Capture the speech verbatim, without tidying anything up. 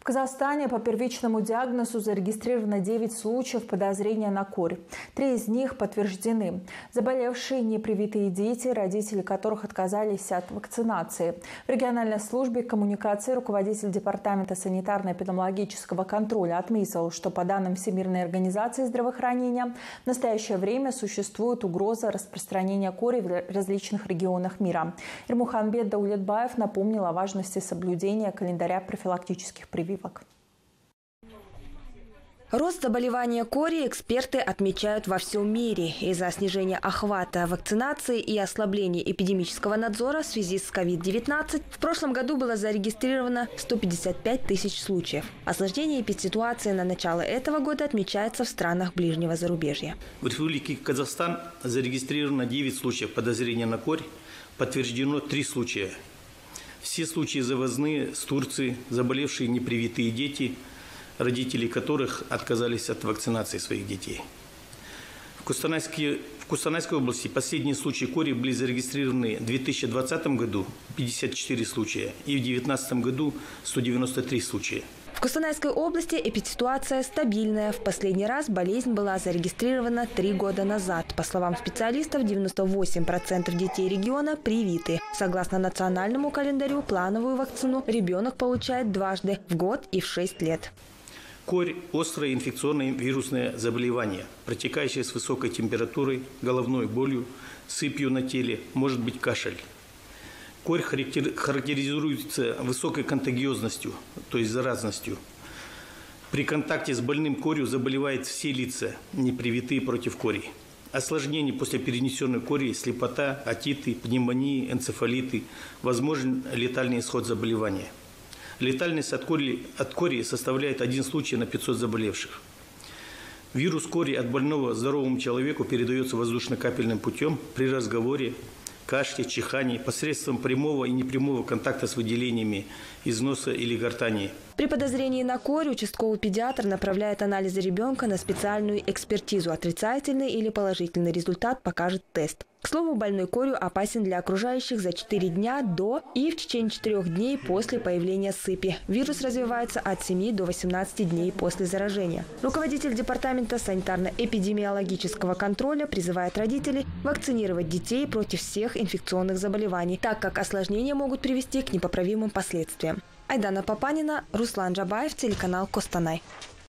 Казахстане по первичному диагнозу зарегистрировано девять случаев подозрения на корь. Три из них подтверждены. Заболевшие непривитые дети, родители которых отказались от вакцинации. В региональной службе коммуникации руководитель департамента санитарно-эпидемиологического контроля отметил, что по данным Всемирной организации здравоохранения в настоящее время существует угроза распространения кори в различных регионах мира. Ирмуханбет Даулетбаев напомнил о важности соблюдения календаря профилактических прививок. Рост заболевания кори эксперты отмечают во всем мире. Из-за снижения охвата вакцинации и ослабления эпидемического надзора в связи с ковид девятнадцать в прошлом году было зарегистрировано сто пятьдесят пять тысяч случаев. Осложнение эпидситуации на начало этого года отмечается в странах ближнего зарубежья. В Республике Казахстан зарегистрировано девять случаев подозрения на корь, подтверждено три случая. Все случаи завозные с Турции, заболевшие непривитые дети, родители которых отказались от вакцинации своих детей. В Кустанайской, в Кустанайской области последние случаи кори были зарегистрированы в две тысячи двадцатом году пятьдесят четыре случая и в две тысячи девятнадцатом году сто девяносто три случая. В Кустанайской области эпидситуация стабильная. В последний раз болезнь была зарегистрирована три года назад. По словам специалистов, девяносто восемь процентов детей региона привиты. Согласно национальному календарю, плановую вакцину ребенок получает дважды – в год и в шесть лет. Корь – острое инфекционное вирусное заболевание, протекающее с высокой температурой, головной болью, сыпью на теле, может быть кашель. Корь характеризуется высокой контагиозностью, то есть заразностью. При контакте с больным корью заболевают все лица, не привитые против кори. Осложнения после перенесенной кори – слепота, отиты, пневмонии, энцефалиты, возможен летальный исход заболевания. Летальность от кори, от кори составляет один случай на пятьсот заболевших. Вирус кори от больного здоровому человеку передается воздушно-капельным путем при разговоре, кашле, чихании, посредством прямого и непрямого контакта с выделениями из носа или гортани. При подозрении на корь участковый педиатр направляет анализы ребенка на специальную экспертизу. Отрицательный или положительный результат покажет тест. К слову, больной корью опасен для окружающих за четыре дня до и в течение четырёх дней после появления сыпи. Вирус развивается от семи до восемнадцати дней после заражения. Руководитель департамента санитарно-эпидемиологического контроля призывает родителей вакцинировать детей против всех инфекционных заболеваний, так как осложнения могут привести к непоправимым последствиям. Айдана Папанина, Руслан Джабаев, телеканал Костанай.